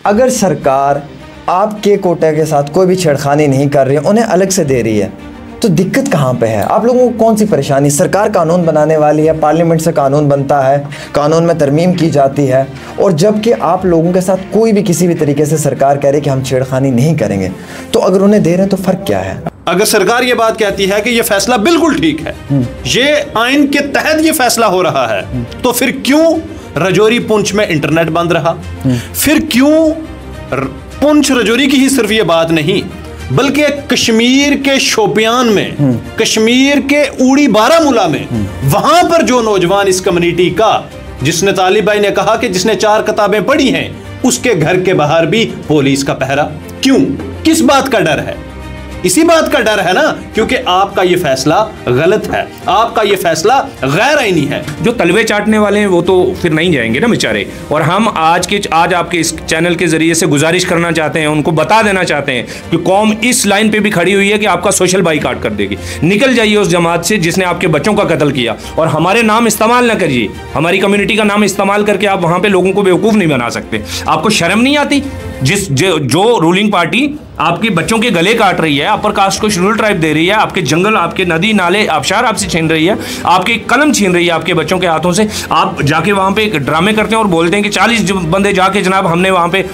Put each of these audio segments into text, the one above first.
अगर सरकार आपके कोटे के साथ कोई भी छेड़खानी नहीं कर रही है, उन्हें अलग से दे रही है, तो दिक्कत कहाँ पे है? आप लोगों को कौन सी परेशानी? सरकार कानून बनाने वाली है, पार्लियामेंट से कानून बनता है, कानून में तरमीम की जाती है, और जबकि आप लोगों के साथ कोई भी किसी भी तरीके से सरकार कह रही है कि हम छेड़खानी नहीं करेंगे, तो अगर उन्हें दे रहे हैं तो फ़र्क क्या है? अगर सरकार ये बात कहती है कि ये फैसला बिल्कुल ठीक है, ये आइन के तहत ये फैसला हो रहा है, तो फिर क्यों रजौरी पुंछ में इंटरनेट बंद रहा? फिर क्यों पुंछ रजौरी की ही सिर्फ ये बात नहीं, बल्कि कश्मीर के शोपियान में, कश्मीर के उड़ी बारामूला में, वहां पर जो नौजवान इस कम्युनिटी का, जिसने तालिब भाई ने कहा कि जिसने 4 किताबें पढ़ी हैं, उसके घर के बाहर भी पुलिस का पहरा। क्यों? किस बात का डर है? इसी बात का डर है ना, क्योंकि आपका ये फैसला गलत है, आपका ये फैसला गैर आईनी है। जो तलवे चाटने वाले हैं वो तो फिर नहीं जाएंगे ना बेचारे। और हम आज आपके इस चैनल के जरिए से गुजारिश करना चाहते हैं, उनको बता देना चाहते हैं कि कौम इस लाइन पे भी खड़ी हुई है कि आपका सोशल बाइकाट कर देगी। निकल जाइए उस जमात से जिसने आपके बच्चों का कत्ल किया, और हमारे नाम इस्तेमाल ना करिए, हमारी कम्युनिटी का नाम इस्तेमाल करके आप वहां पर लोगों को बेवकूफ़ नहीं बना सकते। आपको शर्म नहीं आती? जो रूलिंग पार्टी आपके बच्चों के गले काट रही है, अपर कास्ट को शेड्यूल ट्राइब दे रही है, आपके जंगल, आपके नदी नाले आबशार आपसे छीन रही है, आपके कलम छीन रही है आपके बच्चों के हाथों से, आप जाके वहां पे ड्रामे करते हैं और बोलते हैं कि 40 बंदे जाके जनाब हमने वहां पे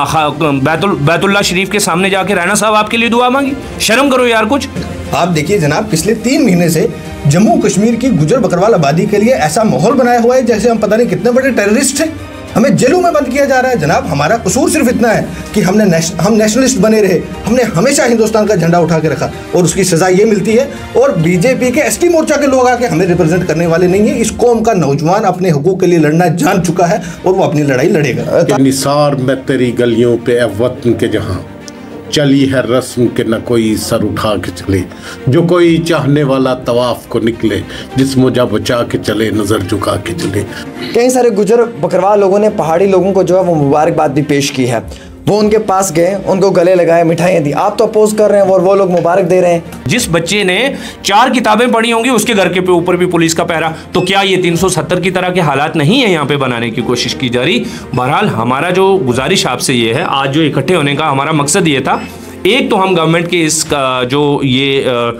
बैतुल्ला शरीफ के सामने जाके राणा साहब आपके लिए दुआ मांगी। शर्म करो यार कुछ। आप देखिए जनाब, पिछले 3 महीने से जम्मू कश्मीर की गुजर बकरवाल आबादी के लिए ऐसा माहौल बनाया हुआ है जैसे हम पता नहीं कितने बड़े टेररिस्ट हैं। हमें जेलों में बंद किया जा रहा है। जनाब, हमारा कसूर सिर्फ इतना है कि हम नेशनलिस्ट बने रहे, हमने हमेशा हिंदुस्तान का झंडा उठा के रखा, और उसकी सजा ये मिलती है। और बीजेपी के एसटी मोर्चा के लोग आके हमें रिप्रेजेंट करने वाले नहीं है। इस कौम का नौजवान अपने हुकूक के लिए लड़ना जान चुका है और वो अपनी लड़ाई लड़ेगा। निसार में तेरी गलियों पे वतन के जहां चली है रस्म के न कोई सर उठा के चले, जो कोई चाहने वाला तवाफ को निकले, जिस्म जा बचा के चले, नजर झुका के चले। कई सारे गुजर बकरवाल लोगों ने पहाड़ी लोगों को जो है वो मुबारकबाद भी पेश की है। वो उनके पास गए, उनको गले लगाए, मिठाइयाँ दी। आप तो अपोज कर रहे हैं और वो लोग मुबारक दे रहे हैं। जिस बच्चे ने 4 किताबें पढ़ी होंगी उसके घर के ऊपर भी पुलिस का पहरा, तो क्या ये 370 की तरह के हालात नहीं है यहाँ पे बनाने की कोशिश की जा रही? बहरहाल हमारा जो गुजारिश आपसे ये है, आज जो इकट्ठे होने का हमारा मकसद ये था, एक तो हम गवर्नमेंट के इसका जो ये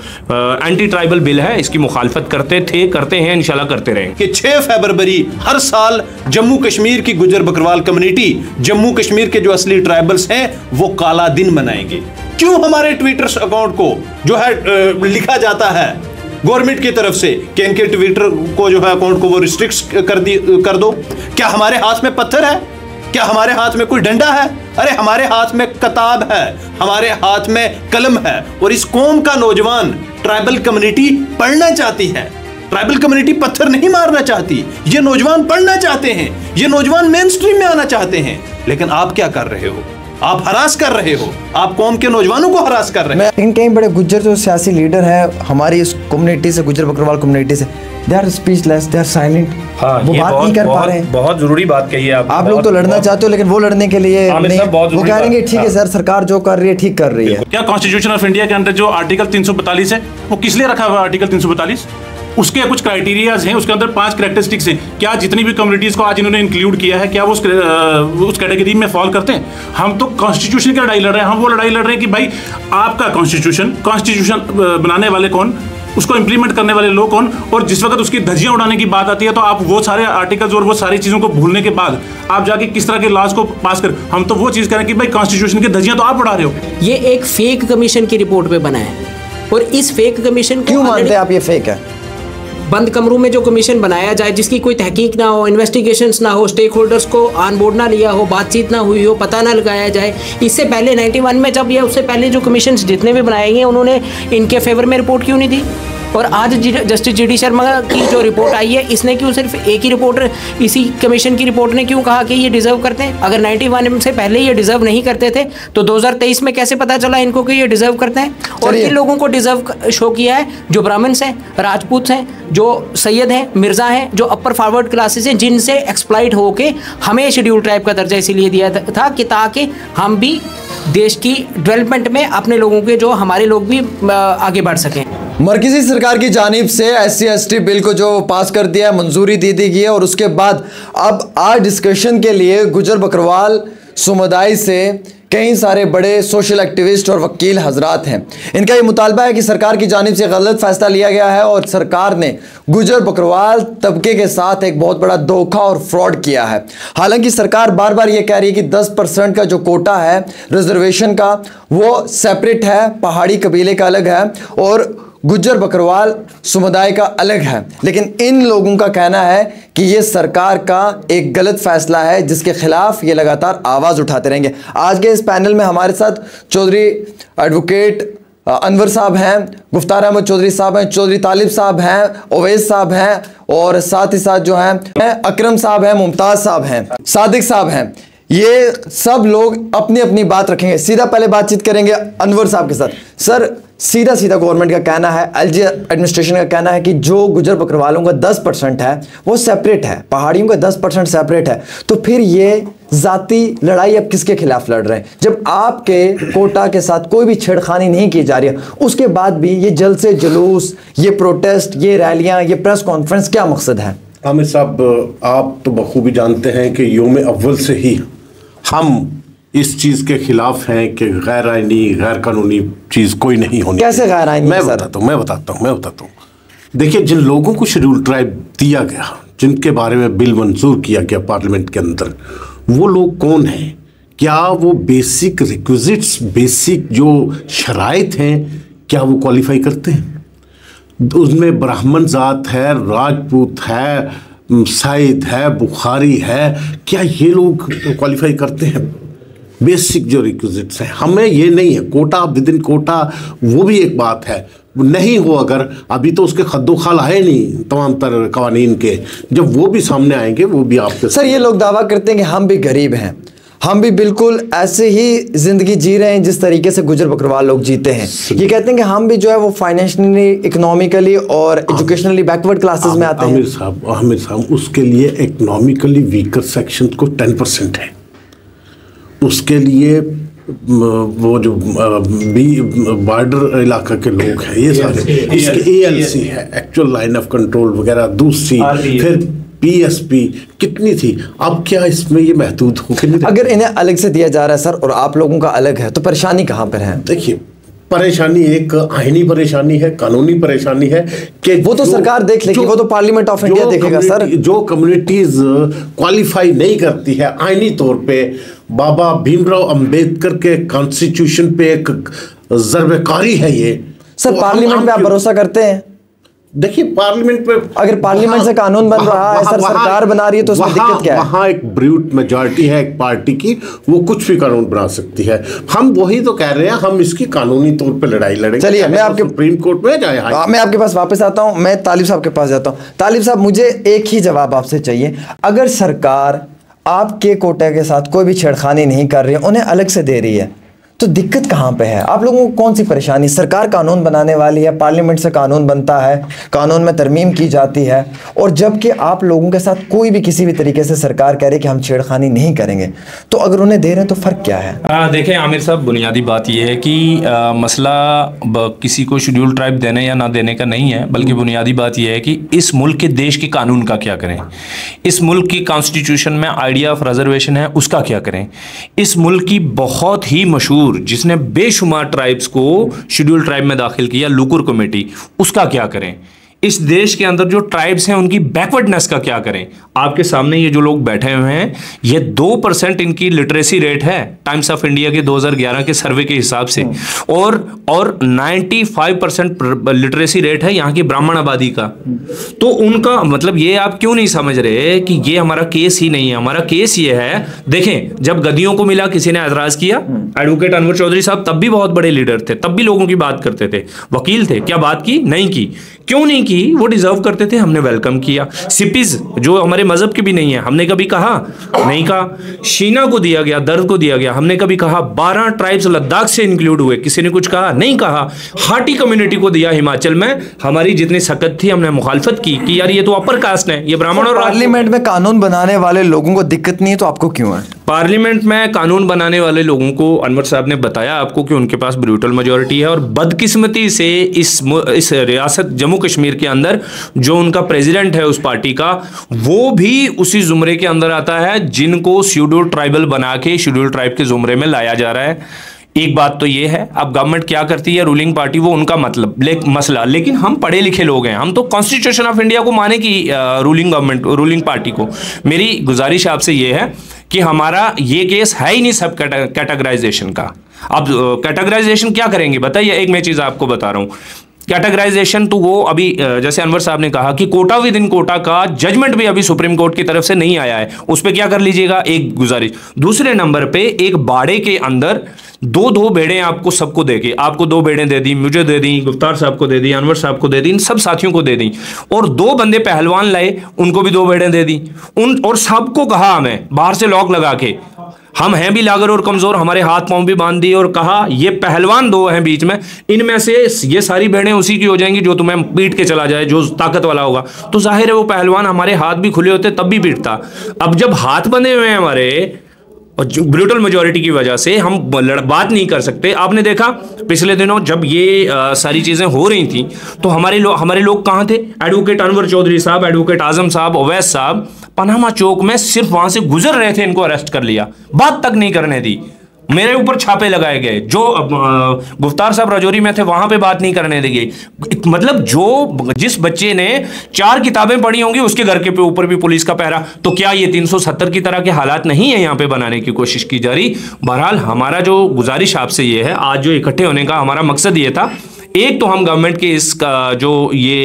एंटी ट्राइबल बिल है इसकी मुखालफत करते हैं, इंशाल्लाह करते रहेंगे कि 6 फरवरी हर साल जम्मू कश्मीर की गुजर बकरवाल कम्युनिटी, जम्मू कश्मीर के जो असली ट्राइबल्स हैं, वो काला दिन मनाएंगे। क्यों हमारे ट्विटर अकाउंट को जो है लिखा जाता है गवर्नमेंट की तरफ से कि इनके ट्विटर को जो है अकाउंट को वो रिस्ट्रिक्ट कर दो? क्या हमारे हाथ में पत्थर है? क्या हमारे हाथ में कोई डंडा है? अरे हमारे हाथ में किताब है, हमारे हाथ में कलम है। और इस कौम का नौजवान ट्राइबल कम्युनिटी पढ़ना चाहती है। ट्राइबल कम्युनिटी पत्थर नहीं मारना चाहती, ये नौजवान पढ़ना चाहते हैं, ये नौजवान मेन स्ट्रीम में आना चाहते हैं। लेकिन आप क्या कर रहे हो? आप हरास कर रहे हो, आप कौम के नौजवानों को हरास कर रहे हो। लेकिन कई बड़े गुज्जर जो सियासी लीडर हैं हमारी इस कम्युनिटी से, गुजर बकरवाल कम्युनिटी से, they are speechless, they are silent. वो बात नहीं कर पा रहे हैं। बहुत जरूरी बात कही है आप लोग तो लड़ना चाहते हो, लेकिन वो लड़ने के लिए वो कह रहे हैं ठीक है सर, सरकार जो कर रही है ठीक कर रही है। क्या कॉन्स्टिट्यूशन ऑफ इंडिया के अंदर जो आर्टिकल 342 है वो किस लिए रखा हुआ है? आर्टिकल 342 उसके कुछ क्राइटेरियाज हैं, उसके अंदर 5 कैरेक्टरिस्टिक्स हैं। क्या जितनी भी कम्युनिटीज को आज इन्होंने इंक्लूड किया है, क्या वो उस कैटेगरी में फॉल करते हैं? हम तो कॉन्स्टिट्यूशन की लड़ाई लड़ रहे हैं। हम वो लड़ाई लड़ रहे हैं कि भाई आपका कॉन्स्टिट्यूशन बनाने वाले कौन, उसको इंप्लीमेंट करने वाले लोग कौन, और जिस वक्त उसकी धज्जियां उड़ाने की बात आती है तो आप वो सारे आर्टिकल्स और वो सारी चीज़ों को भूलने के बाद आप जाके किस तरह के लॉज को पास कर। हम तो वो चीज़ करें कि भाई कॉन्स्टिट्यूशन की धज्जियां तो आप उड़ा रहे हो। ये एक फेक कमीशन की रिपोर्ट पे बना है, और इस फेक कमीशन क्यों मानते हैं आप ये फेक है? बंद कमरों में जो कमीशन बनाया जाए, जिसकी कोई तहकीक ना हो, इन्वेस्टिगेशंस ना हो, स्टेक होल्डर्स को ऑन बोर्ड ना लिया हो, बातचीत ना हुई हो, पता ना लगाया जाए। इससे पहले 91 में जब ये उससे पहले जो कमीशन जितने भी बनाए गए उन्होंने इनके फेवर में रिपोर्ट क्यों नहीं दी? और आज जस्टिस जी डी शर्मा की जो रिपोर्ट आई है, इसने क्यों सिर्फ एक ही रिपोर्टर, इसी कमीशन की रिपोर्ट ने क्यों कहा कि ये डिजर्व करते हैं? अगर 91 से पहले ये डिजर्व नहीं करते थे तो 2023 में कैसे पता चला इनको कि ये डिजर्व करते हैं? और इन लोगों को डिजर्व शो किया है जो ब्राह्मण्स हैं, राजपूत हैं, जो सैयद हैं, मिर्जा हैं, जो अपर फॉरवर्ड क्लासेस हैं, जिनसे एक्सप्लॉइट होके हमें शेड्यूल ट्राइब का दर्जा इसीलिए दिया था कि ताकि हम भी देश की डेवलपमेंट में अपने लोगों के, जो हमारे लोग भी आगे बढ़ सकें। मरकजी सरकार की जानिब से SC/ST बिल को जो पास कर दिया है, मंजूरी दे दी गई है, और उसके बाद अब आज डिस्कशन के लिए गुजर बकरवाल समुदाय से कई सारे बड़े सोशल एक्टिविस्ट और वकील हजरात हैं। इनका ये मुतालबा है कि सरकार की जानिब से गलत फैसला लिया गया है और सरकार ने गुजर बकरवाल तबके के साथ एक बहुत बड़ा धोखा और फ्रॉड किया है। हालांकि सरकार बार बार ये कह रही है कि 10% का जो कोटा है रिजर्वेशन का वो सेपरेट है, पहाड़ी कबीले का अलग है और गुज्जर बकरवाल समुदाय का अलग है। लेकिन इन लोगों का कहना है कि ये सरकार का एक गलत फैसला है जिसके खिलाफ ये लगातार आवाज़ उठाते रहेंगे। आज के इस पैनल में हमारे साथ चौधरी एडवोकेट अनवर साहब हैं, गुफ्तार अहमद चौधरी साहब हैं, चौधरी तालिब साहब हैं, ओवैस साहब हैं और साथ ही साथ जो हैं अकरम साहब हैं, मुमताज़ साहब हैं, सादिक साहब हैं। ये सब लोग अपनी अपनी बात रखेंगे। सीधा पहले बातचीत करेंगे अनवर साहब के साथ। सर, सीधा सीधा गवर्नमेंट का कहना है, एलजी एडमिनिस्ट्रेशन का कहना है कि जो गुजर बकरवालों का 10% है वो सेपरेट है, पहाड़ियों का 10% सेपरेट है। तो फिर ये जाती लड़ाई अब किसके खिलाफ लड़ रहे हैं? जब आपके कोटा के साथ कोई भी छेड़खानी नहीं की जा रही है, उसके बाद भी ये जलसे जुलूस, ये प्रोटेस्ट, ये रैलियां, ये प्रेस कॉन्फ्रेंस, क्या मकसद है? आमिर साहब, आप तो बखूबी जानते हैं कि यौम अव्वल से ही हम इस चीज के खिलाफ हैं कि गैर आईनी, गैर कानूनी चीज कोई नहीं होनी। कैसे गैर आईनी? मैं बताता हूँ। देखिए, जिन लोगों को शेड्यूल ट्राइब दिया गया, जिनके बारे में बिल मंजूर किया गया पार्लियामेंट के अंदर, वो लोग कौन हैं? क्या वो बेसिक रिक्विजिट्स, बेसिक जो शराइत हैं, क्या वो क्वालिफाई करते हैं? उसमें ब्राह्मण जात है, राजपूत है, साइद है, बुखारी है, क्या ये लोग क्वालिफाई करते हैं? बेसिक जो रिक्विजिट्स हैं, हमें ये नहीं है। कोटा विद इन कोटा वो भी एक बात है, नहीं हो अगर, अभी तो उसके खद्दो खाल आए नहीं तमाम तर कवानीन के, जब वो भी सामने आएंगे वो भी आपके। सर, ये लोग दावा करते हैं कि हम भी गरीब हैं, हम भी बिल्कुल ऐसे ही जिंदगी जी रहे हैं जिस तरीके से गुजर बकरवाल लोग जीते हैं। ये कहते हैं कि हम भी जो है वो फाइनेंशियली, इकोनॉमिकली और एजुकेशनली बैकवर्ड क्लासेस में आते हैं। आमिर साहब, उसके लिए इकोनॉमिकली वीकर सेक्शन को 10% है, उसके लिए वो जो बॉर्डर इलाका के लोग हैं, ये सारे, इसके ALC है, एक्चुअल लाइन ऑफ कंट्रोल वगैरह, दूसरी फिर PSP कितनी थी, अब क्या इसमें ये महदूद हो कि नहीं? अगर इन्हें अलग से दिया जा रहा है सर और आप लोगों का अलग है, तो परेशानी कहाँ पर है? देखिए, परेशानी एक आईनी परेशानी है, कानूनी परेशानी है कि वो तो सरकार देख लेगी, वो तो पार्लियामेंट ऑफ इंडिया देखेगा सर। जो कम्युनिटीज क्वालिफाई नहीं करती है आईनी तौर पे, बाबा भीमराव अंबेडकर के कॉन्स्टिट्यूशन पे एक ज़र्बेकारी है ये। सर, पार्लियामेंट पे आप भरोसा करते हैं? देखिए, पार्लियामेंट पे अगर पार्लियामेंट से कानून बन रहा है सर, सरकार बना रही है, तो उसमें दिक्कत क्या है? वहाँ एक ब्रूट मेजॉरिटी है एक पार्टी की, वो कुछ भी कानून बना सकती है। हम वही तो कह रहे हैं, हम इसकी कानूनी तौर पे लड़ाई लड़ेंगे। चलिए, मैं आपके सुप्रीम कोर्ट में जाए, मैं आपके पास वापस आता हूँ, मैं तालिब साहब के पास जाता हूँ। तालिब साहब, मुझे एक ही जवाब आपसे चाहिए। अगर सरकार आपके कोटे के साथ कोई भी छेड़खानी नहीं कर रही है, उन्हें अलग से दे रही है, तो दिक्कत कहाँ पे है? आप लोगों को कौन सी परेशानी? सरकार कानून बनाने वाली है, पार्लियामेंट से कानून बनता है, कानून में तरमीम की जाती है, और जबकि आप लोगों के साथ कोई भी किसी भी तरीके से सरकार कह रही है कि हम छेड़खानी नहीं करेंगे, तो अगर उन्हें दे रहे हैं तो फ़र्क क्या है? देखें आमिर साहब, बुनियादी बात यह है कि मसला किसी को शेड्यूल ट्राइब देने या ना देने का नहीं है, बल्कि बुनियादी बात यह है कि इस मुल्क के देश के कानून का क्या करें, इस मुल्क की कॉन्स्टिट्यूशन में आइडिया ऑफ रिजर्वेशन है उसका क्या करें, इस मुल्क की बहुत ही मशहूर जिसने बेशुमार ट्राइब्स को शेड्यूल ट्राइब में दाखिल किया, लुकुर कमेटी, उसका क्या करें, इस देश के अंदर जो ट्राइब्स हैं उनकी बैकवर्डनेस का क्या करें। आपके सामने ये जो लोग बैठे हुए हैं, ये 2% इनकी लिटरेसी रेट है टाइम्स ऑफ इंडिया के 2011 के सर्वे के हिसाब से, और 95% लिटरेसी रेट है यहाँ की ब्राह्मण आबादी का। तो उनका मतलब ये आप क्यों नहीं समझ रहे कि ये हमारा केस ही नहीं है? हमारा केस ये है, देखें, जब गद्दियों को मिला किसी ने एतराज किया, एडवोकेट अनवर चौधरी साहब तब भी बहुत बड़े लीडर थे, तब भी लोगों की बात करते थे, वकील थे, क्या बात की? नहीं की। क्यों नहीं की? वो डिजर्व करते थे, हमने वेलकम किया। सिपीज जो हमारे मजहब के भी नहीं है, हमने कभी कहा? नहीं कहा। शीना को दिया गया, दर्द को दिया गया, हमने कभी कहा? 12 ट्राइब्स लद्दाख से इंक्लूड हुए, किसी ने कुछ कहा? नहीं कहा। हाटी कम्युनिटी को दिया हिमाचल में, हमारी जितनी सकत थी हमने मुखालफत की कि यार ये तो अपर कास्ट है, ये ब्राह्मण। और पार्लियामेंट में कानून बनाने वाले लोगों को दिक्कत नहीं है तो आपको क्यों है? पार्लियामेंट में कानून बनाने वाले लोगों को अनवर साहब ने बताया आपको कि उनके पास ब्रूटल मेजॉरिटी है, और बदकिस्मती से इस रियासत जम्मू कश्मीर के अंदर जो उनका प्रेसिडेंट है उस पार्टी का, वो भी उसी जुमरे के अंदर आता है जिनको शेड्यूल ट्राइबल बना के शेड्यूल ट्राइब के जुमरे में लाया जा रहा है। एक बात तो ये है, अब गवर्नमेंट क्या करती है, रूलिंग पार्टी, वो उनका मतलब मसला, लेकिन हम पढ़े लिखे लोग हैं, हम तो कॉन्स्टिट्यूशन ऑफ इंडिया को माने कि रूलिंग पार्टी को। मेरी गुजारिश आपसे ये है कि हमारा ये केस है ही नहीं सब कैटेगराइजेशन का। अब कैटेगराइजेशन क्या करेंगे बताइए, एक मैं चीज़ आपको बता रहा हूँ। कैटेगराइजेशन तो वो अभी जैसे अनवर साहब ने कहा कि कोटा विद इन कोटा का जजमेंट भी अभी सुप्रीम कोर्ट की तरफ से नहीं आया है, उस पर क्या कर लीजिएगा, एक गुजारिश। दूसरे नंबर पे एक बाड़े के अंदर दो बेड़े आपको सबको देके, आपको 2 बेड़े दे दी, मुझे दे दी, गुफ्तार साहब को दे दी, अनवर साहब को दे दी, इन सब साथियों को दे दी, और 2 बंदे पहलवान लाए, उनको भी 2 बेड़े दे दी, और सबको कहा हमें बाहर से लॉक लगा के, हम हैं भी लागर और कमजोर, हमारे हाथ पांव भी बांध दिए, और कहा ये पहलवान 2 हैं बीच में, इनमें से ये सारी बेड़ें उसी की हो जाएंगी जो तुम्हें पीट के चला जाए, जो ताकत वाला होगा। तो जाहिर है वो पहलवान, हमारे हाथ भी खुले होते तब भी पीटता। अब जब हाथ बंधे हुए हैं हमारे और ब्रूटल मेजॉरिटी की वजह से हम बात नहीं कर सकते। आपने देखा पिछले दिनों जब ये सारी चीज़ें हो रही थी तो हमारे लोग कहाँ थे, एडवोकेट अनवर चौधरी साहब, एडवोकेट आजम साहब, अवैस साहब पनामा चौक में सिर्फ वहाँ से गुजर रहे थे, इनको अरेस्ट कर लिया, बात तक नहीं करने दी, मेरे ऊपर छापे लगाए गए। जो गुफ्तार साहब राजौरी में थे वहां पे बात नहीं करने दी गई। मतलब जिस बच्चे ने 4 किताबें पढ़ी होंगी उसके घर के ऊपर भी पुलिस का पहरा। तो क्या ये 370 की तरह के हालात नहीं है यहाँ पे बनाने की कोशिश की जा रही। बहरहाल हमारा जो गुजारिश आपसे ये है, आज जो इकट्ठे होने का हमारा मकसद ये था, एक तो हम गवर्नमेंट के इसका जो ये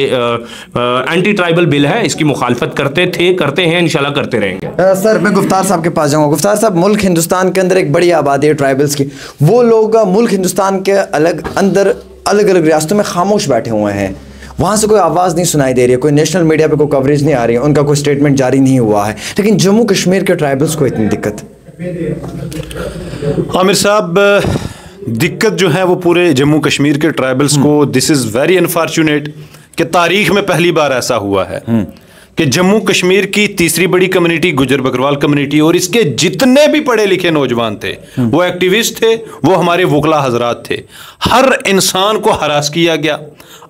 एंटी ट्राइबल बिल है इसकी मुखालफत करते हैं, इंशाल्लाह करते रहेंगे। सर मैं गुफ्तार साहब के पास जाऊंगा। गुफ्तार साहब, मुल्क हिंदुस्तान के अंदर एक बड़ी आबादी है ट्राइबल्स की, वो लोग मुल्क हिंदुस्तान के अलग अलग रियासतों में खामोश बैठे हुए हैं, वहाँ से कोई आवाज़ नहीं सुनाई दे रही है, कोई नेशनल मीडिया पे कोई कवरेज नहीं आ रही है, उनका कोई स्टेटमेंट जारी नहीं हुआ है, लेकिन जम्मू कश्मीर के ट्राइबल्स को इतनी दिक्कत। आमिर साहब, दिक्कत जो है वो पूरे जम्मू कश्मीर के ट्राइबल्स को, दिस इज़ वेरी अनफॉर्चुनेट कि तारीख में पहली बार ऐसा हुआ है कि जम्मू कश्मीर की तीसरी बड़ी कम्युनिटी गुजर बकरवाल कम्युनिटी और इसके जितने भी पढ़े लिखे नौजवान थे, वो एक्टिविस्ट थे, वो हमारे वकला हजरात थे, हर इंसान को हरास किया गया।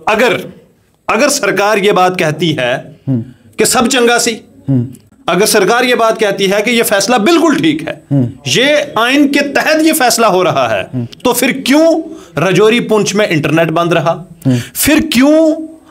अगर सरकार ये बात कहती है कि सब चंगा सी, अगर सरकार ये बात कहती है कि ये फैसला बिल्कुल ठीक है, ये आइन के तहत ये फैसला हो रहा है, तो फिर क्यों राजौरी पुंछ में इंटरनेट बंद रहा? फिर क्यों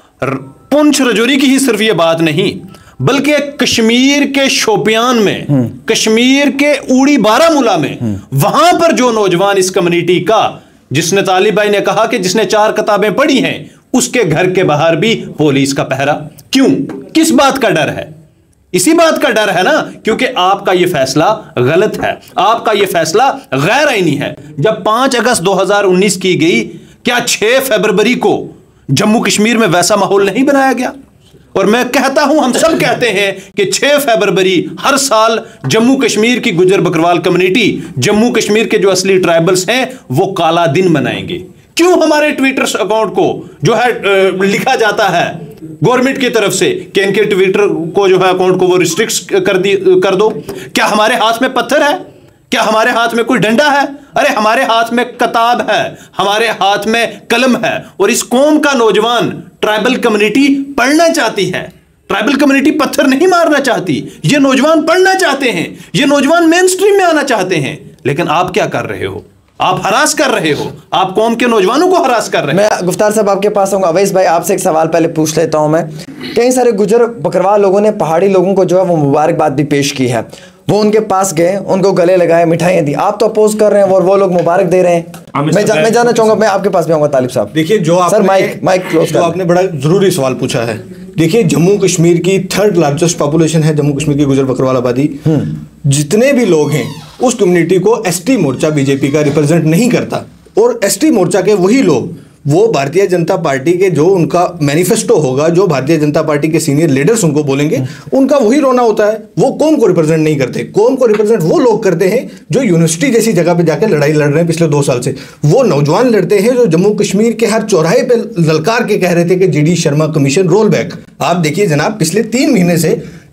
पुंछ राजौरी की ही सिर्फ ये बात नहीं, बल्कि कश्मीर के शोपियान में, कश्मीर के उड़ी बारामूला में, वहां पर जो नौजवान इस कम्युनिटी का, जिसने तालिब भाई ने कहा कि जिसने 4 किताबें पढ़ी हैं, उसके घर के बाहर भी पुलिस का पहरा क्यों? किस बात का डर है? इसी बात का डर है ना, क्योंकि आपका यह फैसला गलत है, आपका यह फैसला गैर आईनी है। जब 5 अगस्त 2019 की गई, क्या 6 फरवरी को जम्मू कश्मीर में वैसा माहौल नहीं बनाया गया? और मैं कहता हूं, हम सब कहते हैं कि 6 फरवरी हर साल जम्मू कश्मीर की गुजर बकरवाल कम्युनिटी, जम्मू कश्मीर के जो असली ट्राइबल्स हैं, वो काला दिन मनाएंगे। क्यों हमारे ट्विटर अकाउंट को जो है लिखा जाता है गवर्नमेंट की तरफ से कि इनके ट्विटर को जो है अकाउंट को वो रिस्ट्रिक्ट कर दो? क्या हमारे हाथ में पत्थर है? क्या हमारे हाथ में कोई डंडा है? अरे हमारे हाथ में किताब है, हमारे हाथ में कलम है, और इस कौम का नौजवान ट्राइबल कम्युनिटी पढ़ना चाहती है। ट्राइबल कम्युनिटी पत्थर नहीं मारना चाहती, ये नौजवान पढ़ना चाहते हैं, ये नौजवान मेन स्ट्रीम में आना चाहते हैं। लेकिन आप क्या कर रहे हो? आप हरास कर रहे हो, आप कौम के नौजवानों को हरास कर रहे हो। मैं गुफ्तार साहब आपके पास आऊंगा। अवैस भाई, आपसे एक सवाल पहले पूछ लेता हूं मैं। कई सारे गुजर बकरवाल लोगों ने पहाड़ी लोगों को जो है वो मुबारकबाद भी पेश की है, वो उनके पास गए, उनको गले लगाए, मिठाइयाँ दी। आप तो अपोज कर रहे हैं और वो लोग मुबारक दे रहे हैं। मैं जानना चाहूंगा, मैं आपके पास भी आऊंगा तालिब साहब। देखिए, जो सर माइक क्लोज कर, आपने बड़ा जरूरी सवाल पूछा है। देखिए, जम्मू कश्मीर की 3rd लार्जेस्ट पॉपुलेशन है जम्मू कश्मीर की गुजर बकरवाल आबादी। जितने भी लोग हैं उस कम्युनिटी को एसटी मोर्चा बीजेपी का रिप्रेजेंट नहीं करता, और एसटी मोर्चा के वही लोग, वो भारतीय जनता पार्टी के जो उनका मैनिफेस्टो होगा, जो भारतीय जनता पार्टी के सीनियर लीडर्स उनको बोलेंगे, उनका वही रोना होता है। वो कौम को रिप्रेजेंट नहीं करते। कौम को रिप्रेजेंट वो लोग करते हैं जो यूनिवर्सिटी जैसी जगह पे जाकर लड़ाई लड़ रहे हैं पिछले 2 साल से। वो नौजवान लड़ते हैं जो जम्मू कश्मीर के हर चौराहे पे ललकार के कह रहे थे कि GD Sharma commission roll back. आप देखिए जनाब, पिछले 3 महीने से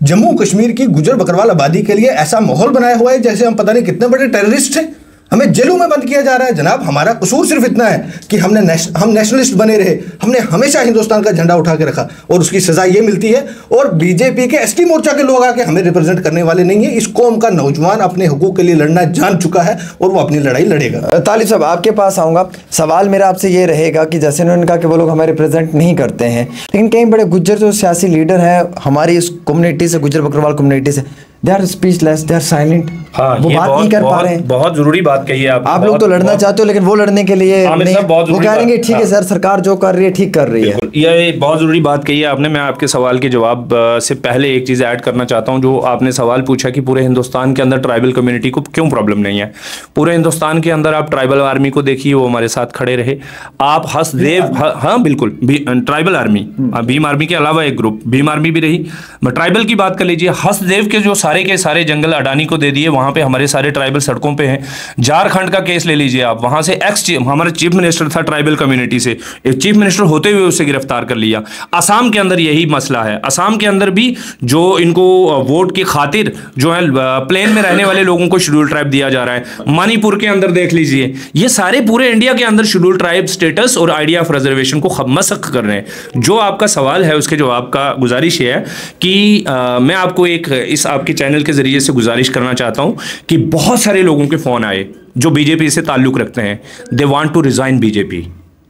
जम्मू कश्मीर की गुजर बकरवाल आबादी के लिए ऐसा माहौल बनाया हुआ है जैसे हम पता नहीं कितने बड़े टेररिस्ट हैं। हमें जेलों में बंद किया जा रहा है। जनाब, हमारा कसूर सिर्फ इतना है कि हम नेशनलिस्ट बने रहे, हमने हमेशा हिंदुस्तान का झंडा उठा के रखा और उसकी सजा ये मिलती है। और बीजेपी के एसटी मोर्चा के लोग आके हमें रिप्रेजेंट करने वाले नहीं है। इस कौम का नौजवान अपने हकूक के लिए लड़ना जान चुका है और वो अपनी लड़ाई लड़ेगा। तालिब साहब, आपके पास आऊँगा। सवाल मेरा आपसे ये रहेगा कि जैसे उन्होंने कहा कि वो लोग हमें रिप्रेजेंट नहीं करते हैं, लेकिन कई बड़े गुज्जर जो सियासी लीडर हैं हमारी इस कम्युनिटी से, गुज्जर बकरवाल कम्युनिटी से, they are speechless, they are silent. हाँ, वो बात नहीं कर पा रहे हैं। बहुत जरूरी बात कही है आप लोग तो लड़ना चाहते हो, लेकिन वो लड़ने के लिए वो कह रहे हैं ठीक है सर, सरकार जो कर रही है ठीक कर रही है। ये बहुत जरूरी बात कही है आपने। मैं आपके सवाल के जवाब से पहले एक चीज ऐड करना चाहता हूं। जो आपने सवाल पूछा कि पूरे हिंदुस्तान के अंदर ट्राइबल कम्युनिटी को क्यों प्रॉब्लम नहीं है। पूरे हिंदुस्तान के अंदर आप ट्राइबल आर्मी को देखिए, वो हमारे साथ खड़े रहे। आप हसदेव, हाँ बिल्कुल, ट्राइबल आर्मी, भीम आर्मी के अलावा एक ग्रुप भीम आर्मी भी रही। ट्राइबल की बात कर लीजिए, हसदेव के जो सारे के सारे जंगल अडानी को दे दिए, वहां पे हमारे सारे ट्राइबल सड़कों पे हैं। झारखंड का केस ले लीजिए आप, वहां से हमारा चीफ मिनिस्टर था ट्राइबल कम्युनिटी से, एक चीफ मिनिस्टर होते हुए उसे गिरफ्तार कर लिया। असम के अंदर यही मसला है। असम के अंदर भी जो इनको वोट की खातिर जो है प्लेन में रहने वाले लोगों को शेड्यूल ट्राइब दिया जा रहा है। मणिपुर के अंदर देख लीजिए, ये सारे पूरे इंडिया के अंदर शेड्यूल ट्राइब स्टेटस और आइडिया ऑफ रिजर्वेशन को मसख कर रहे हैं। जो आपका सवाल है उसके जवाब का गुजारिश है कि मैं आपको एक इस आपके चैनल के जरिए से गुजारिश करना चाहता हूं कि बहुत सारे लोगों के फोन आए जो बीजेपी से ताल्लुक रखते हैं। They want to resign BJP.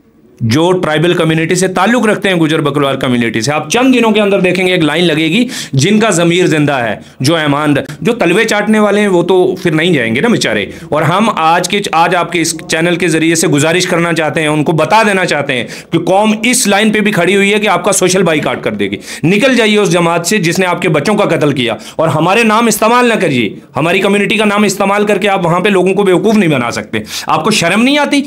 जो ट्राइबल कम्युनिटी से ताल्लुक रखते हैं, गुजर बकरवाल कम्युनिटी से, आप चंद दिनों के अंदर देखेंगे एक लाइन लगेगी, जिनका जमीर जिंदा है, जो ईमान, जो तलवे चाटने वाले हैं वो तो फिर नहीं जाएंगे ना बेचारे। और हम आज आपके इस चैनल के जरिए से गुजारिश करना चाहते हैं, उनको बता देना चाहते हैं कि कौम इस लाइन पे भी खड़ी हुई है कि आपका सोशल बाइकाट कर देगी। निकल जाइए उस जमात से जिसने आपके बच्चों का कत्ल किया, और हमारे नाम इस्तेमाल ना करिए। हमारी कम्युनिटी का नाम इस्तेमाल करके आप वहां पे लोगों को बेवकूफ नहीं बना सकते। आपको शर्म नहीं आती?